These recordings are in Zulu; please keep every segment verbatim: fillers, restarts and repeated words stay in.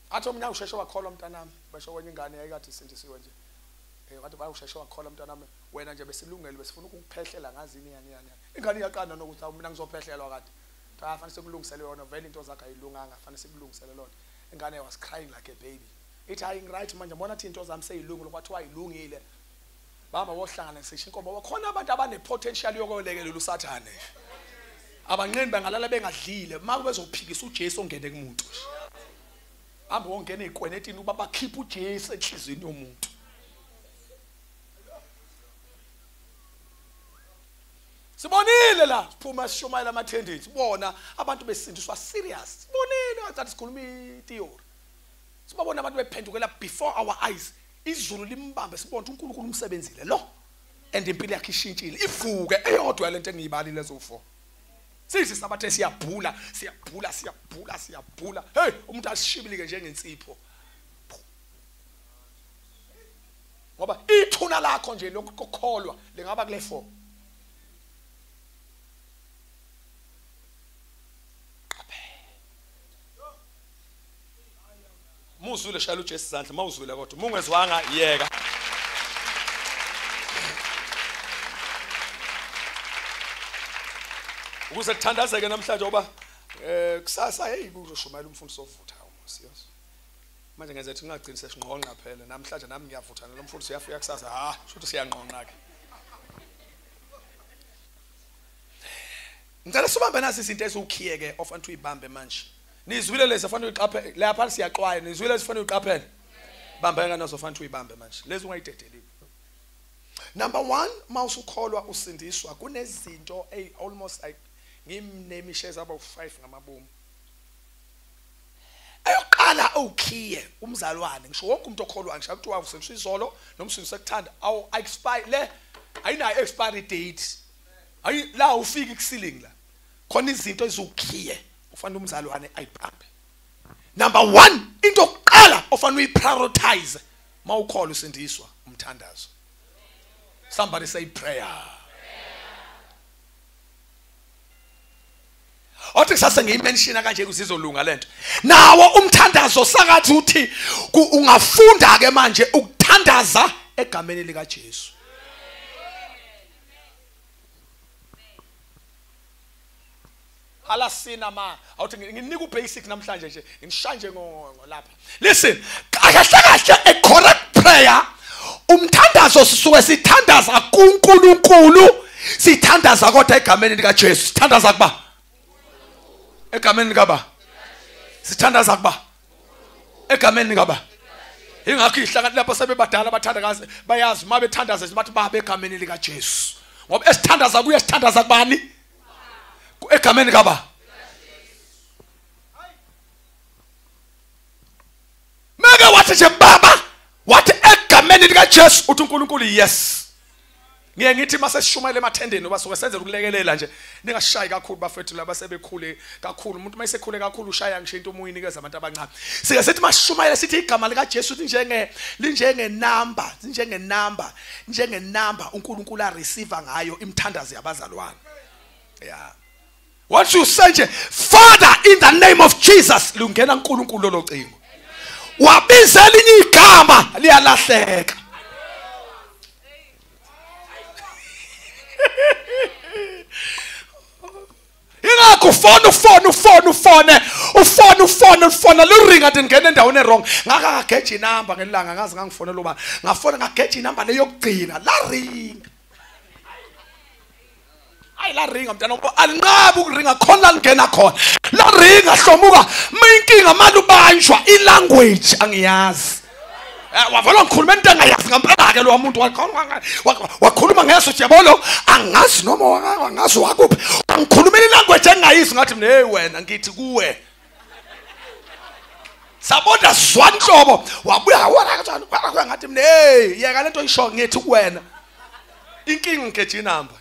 athi mina usheshe wakholwa mntanami basho kwenye ingane yayikade isindisiwe nje eh wathi bayusheshe wakholwa mntanami wena nje besilungele besifuna ukukuphehlela ngazini yani yani ingane iyaqana nokuthi awu mina ngizophehlelwa kade cha fanele sikulungisele yona vele into zakhe ayilunganga fanele sikulungisele lona ingane was crying like a baby ithi hayi ngiright manje mbona athi into zami seyilungile kwathiwa ayilungile baba wohlangana ngisisho inkomo bakhona abantu abane potential yokulekelela usathane abanqeni bangalala bengadlile uma bezophikisa uJesu ongene kumuntu hamba wongena ezikwenetini uba bakhipha uJesu enhlizweni yomuntu sibonile la siphuma sishumayela amathendeni sibona abantu besindiswa serious sibonile ngathi sikhuluma itheory sibabona abantu bephendukela before our eyes izulu limbambe sibona ukuthi uNkulunkulu umsebenzile lo and impilo yakhe ishintshile ivuke eyodwa lento engiyibalile zofour sithi sabathe siyabhula siyabhula siyabhula siyabhula hey umuntu asishibilike njengensipho ngoba ithuna lakho nje lokukholwa lengaba kule four muzwile shaya uJesu izandla mawuzwile kodwa mungezwanga yeka ukuze kuthandazeke namhlanje ngoba eh kusasa hey kuzoshumayela umfundisi ovutha umsiyos manje ngenza ukuthi ngagcini sesingqonqa phela namhlanje nami ngiyavuthana lo mfundisi uyafika kusasa ha shothi siyanqonqa ke ngicela sibambe nasi izinto eziwukhiyeke ofanele uyibambe manje nizwile lezi afanele uyiqaphele lapha siyaxwaya nizwile sifanele uyiqaphele bambeka nazo fanele uyibambe manje lezi ungayidedeli number one mawusukholwa usindiswa kunezinto ey almost like ngimname shares about five ngamabomu ayoqala ukhiye umzalwane ngisho wonke umuntu okholwa ngisho ukuthi wawusindiswa izolo nomsindisi sekuthanda awu expire le ayinayo expiry date ayi la ufika ikusiling la khona izinto ezukhiye ufanele umzalwane ayibambe number one into oqala ofanele uyiprioritize mawukholwa usindiswa umthandazo somebody say prayer othi kusase ngiyimenshina kanje kuzizolunga lento nawo umthandazo sakathi uthi ungafunda ke manje ukuthandaza egameni lika Jesu hala sina ma awuthi nginika ubasic namhlanje nje ngishanje ngolapha listen kahle kahle a correct prayer umthandazo sisuke sithandaza kuNkulunkulu sithandaza kodwa egameni lika Jesu sithandaza kuba egameni lika ba sithandaza kuba egameni lika ba ingakho ihlakani lapho sebebadala abathandakazi bayazi uma bethandaza bathi babe egameni lika Jesu ngoba esithandaza kuye sithandaza kubani egameni lika ba mega wathi nje baba wathi egameni lika Jesu uthi uNkulunkulu yes ngiye ngithi mase sishumayela emathendeni oba soke senze ukulekelela nje ningashayi kakhulu bafethu laba sebekhule kakhulu umuntu mayisekhule kakhulu ushaya ngisho into umuyinikeza abantu abancane sike sithi masishumayela sithi igama lika Jesu uthi njenge linjenge number njenge number njenge number uNkulunkulu a receive ngayo imthandazo yabazalwane yeah once you say nje Father in the name of Jesus lungena uNkulunkulu lo cingo wabiza elinye igama liyalahleka ingakho ufone ufone ufone ufone ufone ufone ufone luringa ngene endaweni wrong ngaka kageje inamba ngelanga ngazi ngangifone loba ngafona ngageje inamba leyo yokugcina la ringa ay la ringa mntana ngoba alinqaba ukuringa khona lingena khona la ringa hlomuka mayinkinga manje ubanjwa ilanguage angiyazi wavala ngikhuluma into engayazi ngempela ke lo muntu wakhuluma ngeso siyabona angazi noma wangazi wakuphi ngikhulumela ilanguage engayizi ngathi mina hey wena ngithi kuwe sabona zwanhlobo wabuya wona kanjani kwakho ngathi mina hey yeka lento isho ngithi kuwena inkinga ngeje inamba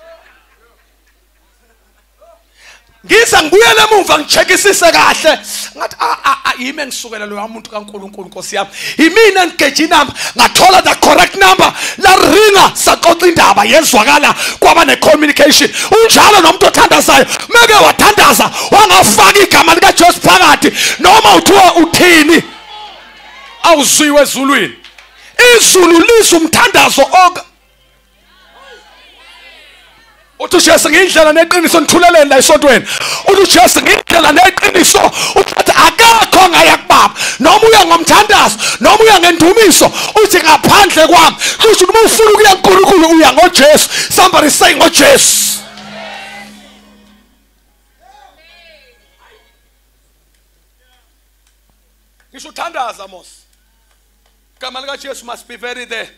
ngisa ngibuyele emuva ngicheckisise kahle ngathi a yimi engisukela lo muntu kaNkulunkulu Nkosi yami yimina ngigeje inamba ngathola the correct number la ringa saxoxa indaba yezwakala kwaba ne communication unjalo nomuntu othandazayo meke wathandaza wangafaka igama lika Jesu phakathi noma uthiwa uthini awuzwiwe ezulwini izulu lizwa umthandazo oka uthi Jesu ngindlela neqiniso nithuleleni la esontweni uthi Jesu ngindlela neqiniso uthi akakho ngaya kubaba noma uya ngomthandazo noma uya ngendumiso uthi ngaphandle kwami kusho uma ufuna ukuya kuNkulunkulu uya ngoJesu. Somebody say ngoJesu. Ngisho uthandaza mos igama lika Jesu must be very there.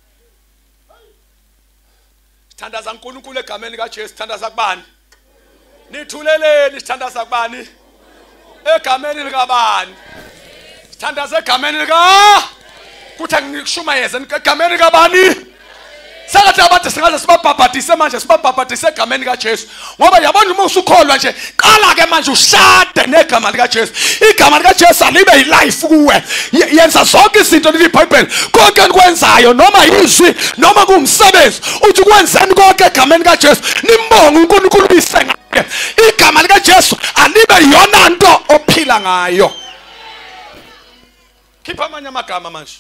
Sithandaza uNkulunkulu egameni lika Jesu. Sithandaza kubani? Nithuleleni sithandaza kubani? Egameni lika bani? Sithandaza egameni lika kuthi ngikushumayeze egameni lika bani? Sakathi abantu singaze sibabhabhadise manje sibabhabhadise egameni lika Jesu ngoba yabona uma usukholwa nje qala ke manje ushade negama lika Jesu. Igama lika Jesu alibe yilife kuwe. Yenza zonke izinto leBhayibheli konke enikwenzayo noma izwi noma kumsebenzi uthi kwenzeni konke egameni lika Jesu nimbonge uNkulunkulu bisenga. Igama lika Jesu alibe yona nto ophila ngayo. Khipha amanye amagama manje.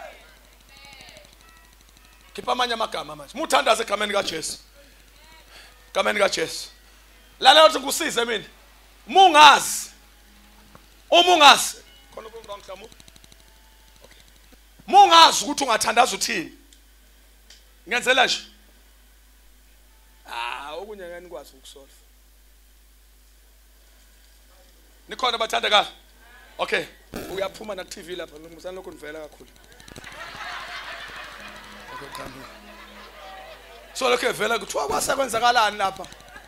Khipha amanye amagama manje. Muthandaze egameni lika Jesu. Egameni lika Jesu. Lalela uthi ngikusize mina. Mungazi. Uma ungazi khona ukunqonqa mhlawumbe. Okay. Mungazi ukuthi ungathandaza uthini. Ngenzela nje. Ah, okunye ngani kwazi ukusolve. Nikhona bathandeka. Okay, uyaphuma na T V lapha ngizana lokho nivela kakhulu. Okay, khamba. So lokho vela kuthiwa kwasekwenzakalani lapha?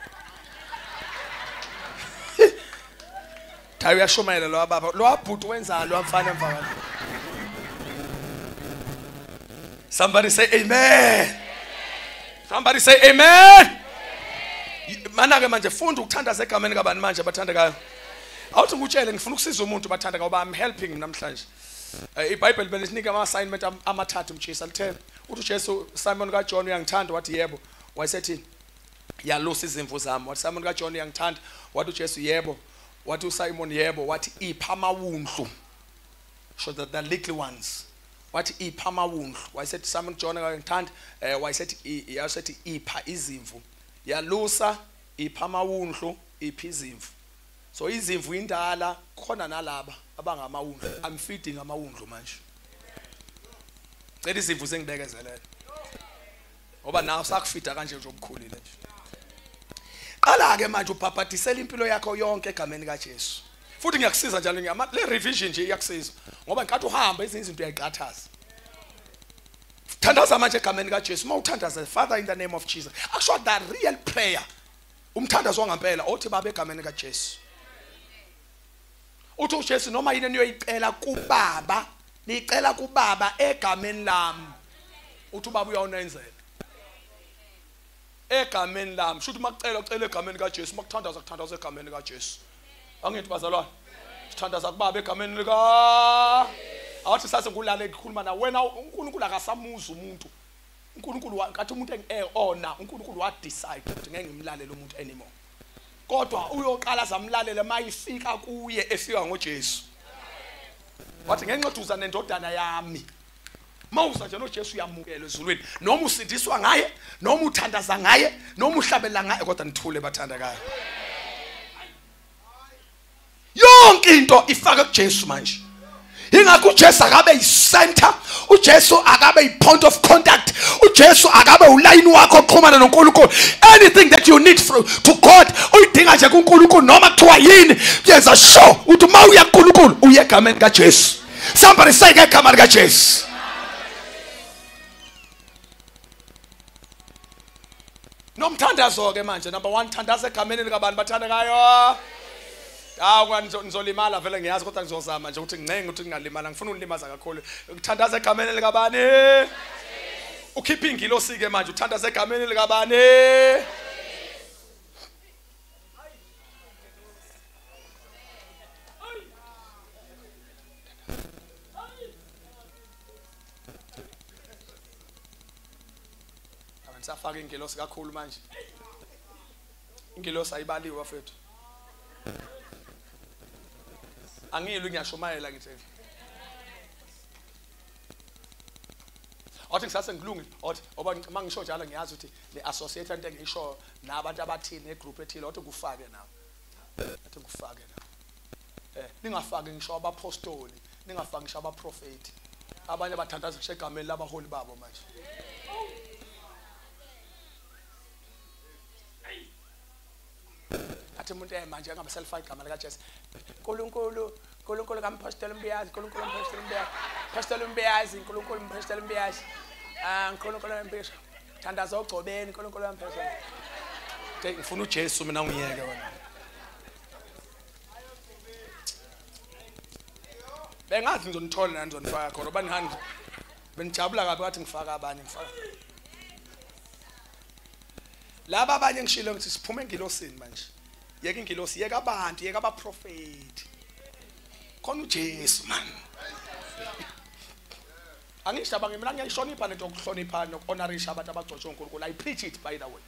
Thayi uyashumayela lo baba. Lo abhuti wenzalo lo mfana mfana. Somebody say amen. Somebody say amen. Mana ke manje funda ukuthandaza egameni kabani manje bathandekayo. Awuthi ngutshele ngifuna ukusiza umuntu bathandeka ngoba I'm helping namhlanje. iBhayibheli belisinika ama assignment amathathu mchisa lithe uthi Jesu Simon ka John uyangithanda wathi yebo wayesethi yalusa izimvu zami wathi Simon ka John uyangithanda wathi uJesu yebo wathi uSimon yebo wathi ipha amawundlu so that the little ones wathi ipha amawundlu wayesethi Simon John uyangithanda wayesethi yasethi ipha izimvu yalusa ipha amawundlu ipha izimvu. So izimvu indala khona nalaba abangamawundlu. I'm feeding amawundlu manje. Cela izimvu sengibekezelele. Ngoba nawe sakufida kanje nje obukhulile nje. Qala ke manje ubhabhadisela impilo yakho yonke egameni kaJesu. Futhi ngiyakusiza njalo ngiyama le revision nje iyakusiza. Ngoba ngiqathi uhamba ezinye izinto uyayiqathaza. Thandaza manje egameni kaJesu. Mawuthandaza Father in the name of Jesus. Akusho the real prayer. Umthandazo ngempela othi baba egameni kaJesu. Uthi uJesu noma yini niyoyicela kuBaba, nicela kuBaba egameni lami. Uthi ubaba uyawunenzela. Egameni lami. Shuthi makucela ucela egameni kaJesu, makuthandaza kuthandaza egameni kaJesu. Angithi bazalwane. Sithandaza kuBaba egameni lika. Awuthi sase ngulale ngikhuluma na wena uNkulunkulu akasamuza umuntu. uNkulunkulu ngathi umuntu engona, uNkulunkulu wa decide ukuthi ngeke ngimlalele umuntu anymore. Kodwa uyoqala zamlalele mayifika kuye efika ngoJesu. Wathi ngenqeduza nendodana yami. Mawuza nje noJesu uyamukela ezulwini. Noma usindiswa ngaye, noma uthandaza ngaye, noma uhlabela ngaye kodwa nithule bathandakayo. Yonke into ifaka kuJesu manje. Ingakho uJesu akabe yicenter, uJesu akabe yipoint of contact, uJesu akabe uline wakho oqhumana noNkulunkulu. Anything that you need from, to God, uyidinga nje kuNkulunkulu noma kuthiwa yini, yenza sure uthi mawuya kuNkulunkulu uye egameni kaJesu. Somebody say egameni kaJesu. Nomthandazo ke manje number one thandaza egameni likabani bathandekayo. Ah kwani nizolimala vele ngiyazi kodwa ngizozama nje ukuthi ngincenga ukuthi ngingalimala ngifuna unilimaza kakhulu ukuthandaza egameni likabani ukhipha ingilosi ke manje uthandaza egameni likabani abantu safaka ingilosi kakhulu manje ingilosi ayibaliwe bafethu angiyilo ngiyashumayela ngithi Othi ngisase ngilungile othi oba mangisho njalo ngiyazi ukuthi le associate into engisho nabantu abathini negroup ethile othi kufake nawo athi kufake nawo eh ningafaki ngisho abapostoli ningafaki ngisho abaprofeti abanye abathandaza kushe egameni labaholi babo manje athi umuntu eh manje ngaba selfie igama lika Jesu uNkulunkulu uNkulunkulu kampostoli Mbiyazi uNkulunkulu mpostoli Mbiyazi mpostoli Mbiyazi uNkulunkulu mpostoli Mbiyazi ah uNkulunkulu Mbiyazi thandaza ogcobeni uNkulunkulu mpostoli ke ngifuna uJesu mina ngiyeke wena bengathi ngizonithola nani ngizonifaka khona oba ngihani benijabula kabi ngathi ngifaka abanye ngifaka laba abanye ngishilo ngithi siphume engilosini manje yeke ingilosi yeka abantu yeka abaprofeti khona uJesu man angisho abange mina ngiyishonipha lento yokuhlonipha nokuhonorisha abantu abagcotshwe uNkulunkulu. I preach it by the way.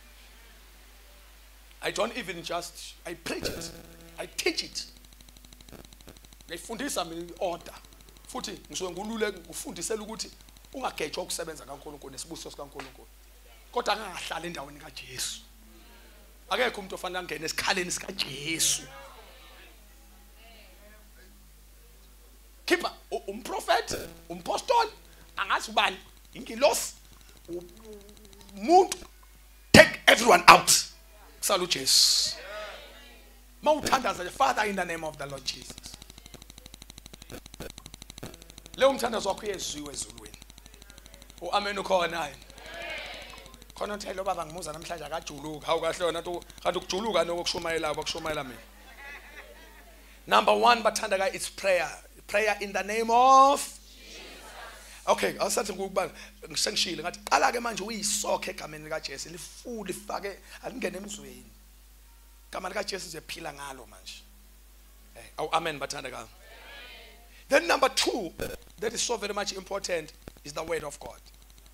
I don't even just I preach it. I teach it. Ngifundisa mina order futhi ngisuke ngulule ngufundisela ukuthi ungagejwa ukusebenza kaNkulunkulu nesibusiso sikaNkulunkulu kodwa angahlala endaweni kaJesu. Akekho umuntu ofanele angene esikhaleni sika Jesu. Keeper umprofeti umpostoli angathi ubani ingilosi umuntu take everyone out kusala uJesu. Mawuthandaza Father in the name of the Lord Jesus. Leyo umthandazo wakho uyeziwe ezulwini. Uamen ukhona hayi. Khona uthi lo baba ngimuza namhlanje akajuluka hawu kahle wena kanti ukujuluka nokushumayela abakushumayela mina. Number one bathanda ka it's prayer. Prayer in the name of Jesus. Okay, awusathi ngukubala ngisengishile ngathi qala ke manje uyisokhe egameni lika Jesu lifuli lifake alingene emzweni. Igama lika Jesu lizephila ngalo manje. Eh, aw amen bathanda ka. Then number two that is so very much important is the word of God.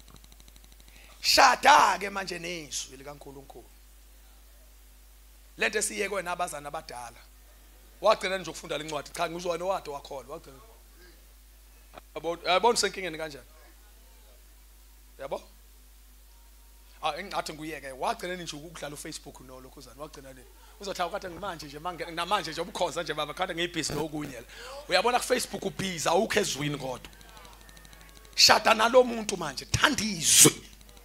Shada ke manje nezwi likaNkulunkulu. Lento esiyekwe nabazana abadala. Wagcina nje ukufunda lencwadi cha ngizwa nowade wakholwa wagcina. Yabo yabona senkingeni kanjani? Yabo? Ah engathi nguyeke wagcina nje ukudlala uFacebook no lokhuzana wagcina le. Uzothi awukade ngimanje nje manje namanje nje ubukhoza nje baba khanda ngiyibhizi nokunye la. Uyabona ku Facebook ubhiza awukho ezwini kodwa. Shada nalomuntu manje thanda izwi.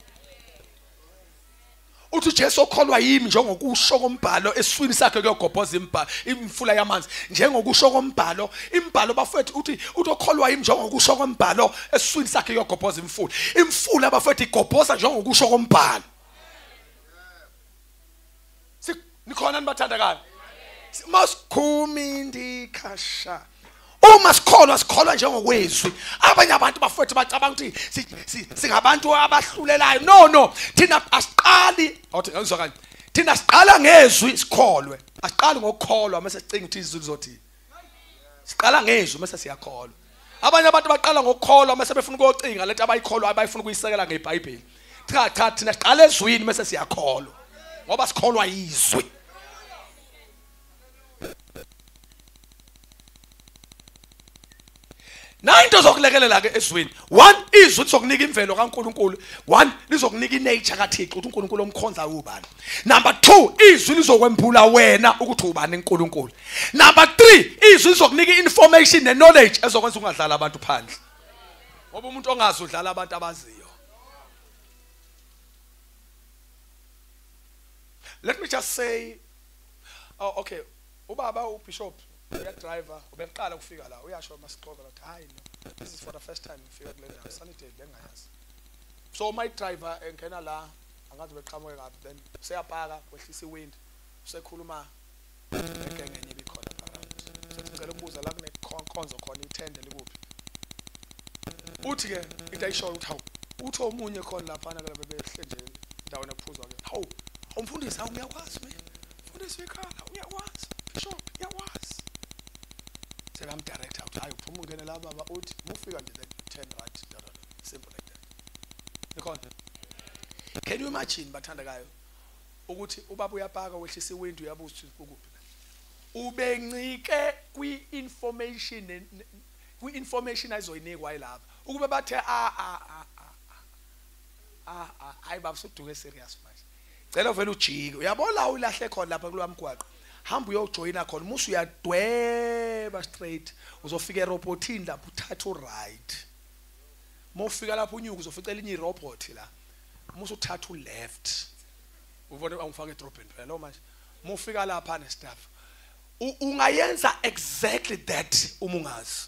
Uthi Jesu okholwa yimi njengokusho kombhalo eswini sakhe kuyogobhoza imbhalo imfula yamanzi njengokusho kombhalo imbhalo bafethu uthi utokholwa yimi njengokusho kombhalo eswini sakhe kuyogobhoza imfula imfula bafethu igobhoza njengokusho kombhalo. Nikhona nibathandakala masikhumi ndikhasha uma sikholwa sikholwa njengokwezwi abanye abantu bafethu bacabanga ukuthi singabantu abahlulelayo no no thina asiqali awuthi ngizwa kanje thina siqala ngezwi sikholwe asiqali ngokukholwa mase sicinga ukuthi izwi lizothini siqala ngezwi mase siyakholwa abanye abantu baqala ngokukholwa mase befuna ukuyocinga lento abayikholwa abayifuna ukuyisekela ngeBhayibheli cha cha thina siqala ezwini mase siyakholwa ngoba sikholwa izwi. Nayinto zokulekelela ke ezweni one izwi lizokunika imvelo kaNkulunkulu one lizokunika inature kaThixo ukuthi uNkulunkulu omkhonza ubani. Number two izwi lizokwembula wena ukuthi ubani uNkulunkulu. Number three izwi lizokunika information ne knowledge ezokwenza ungadlala abantu phandle ngoba umuntu ongazi udlala abantu abaziyo. Let me just say oh okay ubaba uBishop uya driver ubeqala ukufika la uyasho masixoxa la hayi no this is for the first time ngifika kule ndawo sanitary bengayazi so my driver engena la angathi beqhamuke kabi then seyapaka kwehlisa iwind usekhuluma ngengenye ibikhona phakathi sicela ukubuza la kunekonzo khona ithende likuphi uthi ke into ayisho ukuthi hawu uthi omunye khona lapha na ke bebehle nje indawo nephuzwa ke hawu umfundisi hawu ngiyakwazi mina umfundisi wekhala uyakwazi Bishop uyakwazi I'm direct out. I uphuma ungene la baba uthi mufika nje then turn right simple like that. Nikhona. Can you imagine bathandakayo ukuthi ubaba uyapaka wehlisa iwindow uyabuza ukuphi ubencike kwi information kwi information ayizoyinikwa yilapha ukube bathe a a ah hayi baba usuduke serious manje cela vele ujike uyabona ulahle khona lapha kulwamgwaqo hamba uyojoyina khona musu uyadweba straight uzofika erobothini lapho uthatha uright mawufika lapho unyuka uzofica elinye irobot la musu uthatha uleft ubone angifaka edrobheni phela lo manje mawufika lapha ne staff ungayenza exactly that uma ungazi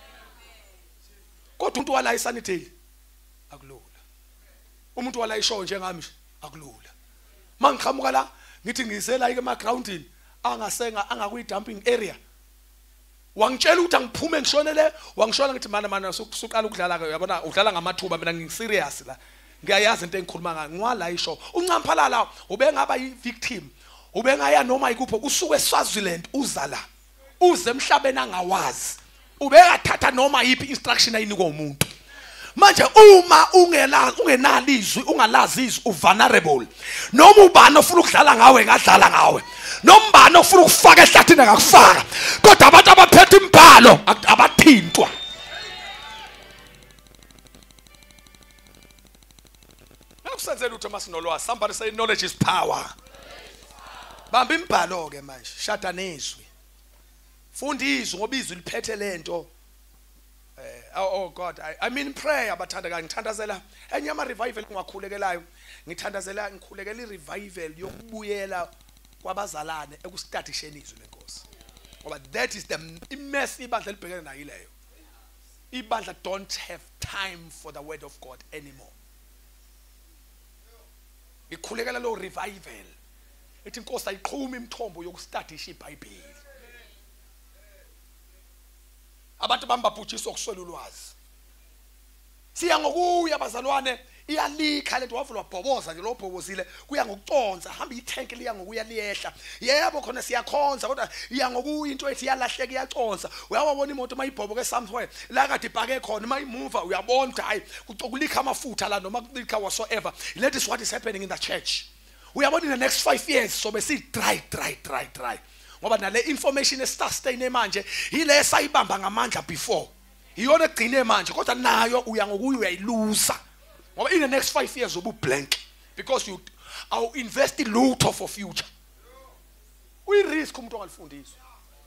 kodwa umuntu wala isaniteli akulula umuntu wala ishow njengami akulula mangiqhamuka la ngithi ngisela ike emagroundini angasenga angakuyi dumping area wangitshela ukuthi angiphume ngishonele wangishona ngithi mana mana usuqala ukudlala uyabona udlala ngamathuba mina ngiserious la ngiyayazi into engikhuluma ngayo ngwala ishow uncamphalala ubengaba yi victim ubengaya noma ikupho usuke eSwaziland uza la uze emhlabeni angawazi ubekathatha noma yipi instruction ayinikwa umuntu manje uma ungelazi ungenalizwi ungalazi izwi uvulnerable noma ubani ofuna ukudlala ngawe ngadlala ngawe noma ubani ofuna ukufaka ehlathini akakufaka kodwa abantu abaphethe imbhalo abathintwa akusenzela ukuthi masinolwazi somebody say knowledge is power bamba imbhalo ke manje shada nezwi funda izwi ngoba izwi liphethe lento eh oh God I, I mean prayer abathanda ka ngithandazela enye ama revival ngiwakhulekelayo ngithandazela ngikhulekela i-revival yokubuyela kwabazalane ekustadisheni izwi lenkosi ngoba that is the immense ibandla libhekene nayo leyo ibandla don't have time for the word of God anymore ngikhulekela lo revival ethi inkosi ayiqhuma imithombo yokustadisha iBhayibheli abantu bambabhujiswa kuswela ulwazi siya ngokuya abazalwane iyalikha lento wavula wabhoboza nje lo bhobozile kuya ngokuconza hamba ithenke liya ngokuya liyehla yebo khona siyakhonza kodwa iya ngokuya into ethi yalahleka iyaconza uyawabona imoto mayibhoboke somewhere la kade ibhake khona mayimuva uyabona hayi kucokulikha amafutha la noma kulikha whatsoever that is what is happening in the church uyabona in the next five years so bese dry dry dry dry ngoba nale information esustain manje ile sayibamba ngamandla before iyona egcine manje kodwa nayo uya ngokuya uyayiluza ngoba in the next five years ubu blank because you are investing lot for future uyi risk umuntu ongalifundiswa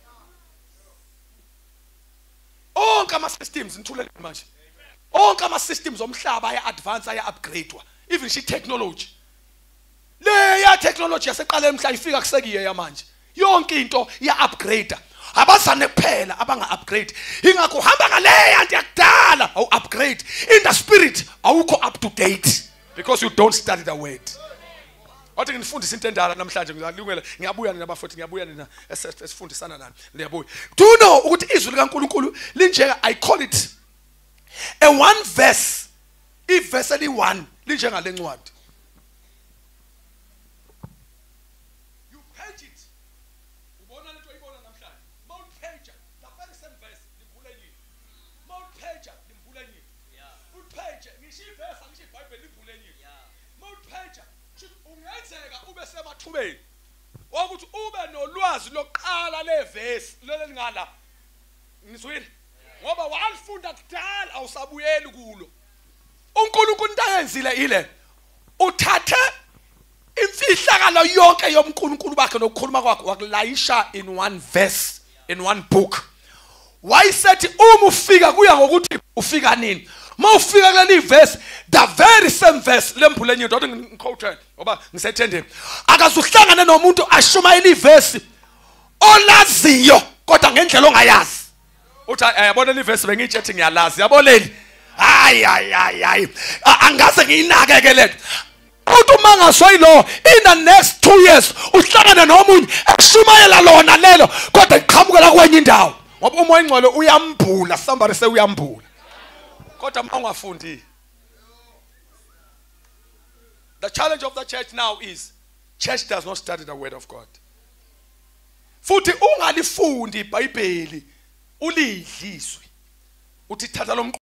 onke ama systems nithulele manje onke ama systems omhlaba aya advance aya upgradewa even shi technology le ya technology yaseqala emhla ifika kusekiye yamanje yonke into ya upgrade abazane kuphela abanga upgrade ingakho uhamba ngale yanti yakudala awu upgrade in the spirit awukho up to date because you don't study the word wathi ngifundisa into endala namhlanje ngiyalungela ngiyabuya nina bafowethu ngiyabuya nina esifundisana nani liyabuya do you know ukuthi izwi likaNkuluNkulu linjenga I call it a one verse i verse eli one linjenga lencwadi ukuthi ube nolwazi loqala leverse lelingala ngizwile ngoba walifunda kudala awusabuyeli kulo uNkulunkulu into ayenzile ile uthathe imfihlakalo yonke yomNkulunkulu bakhe nokukhuluma kwakhe wakulayisha in one verse in one book wayisethi uma ufika kuya ngokuthi ufika nini mawufika kuleli verse the very same verse lembule enye dot ngiquote ngoba ngisethendeni akazuhlangane nomuntu ashumayela iverse olaziyo kodwa ngendlela ongayazi uthi yabona le verse bengitshethi ngiyalazi yaboneni hayi hayi hayi angaze ngiyinake ke letho uthi mangasho yilo in the next two years uhlangane nomunye ashumayela lona lelo kodwa iqhamukela kwenye indawo ngoba umoya engcwele uyambhula somebody say uyambhula kodwa mangafundi. The challenge of the church now is church does not study the word of God. Futhi ungalifundi iBhayibheli ulidliswe uthi thatha lo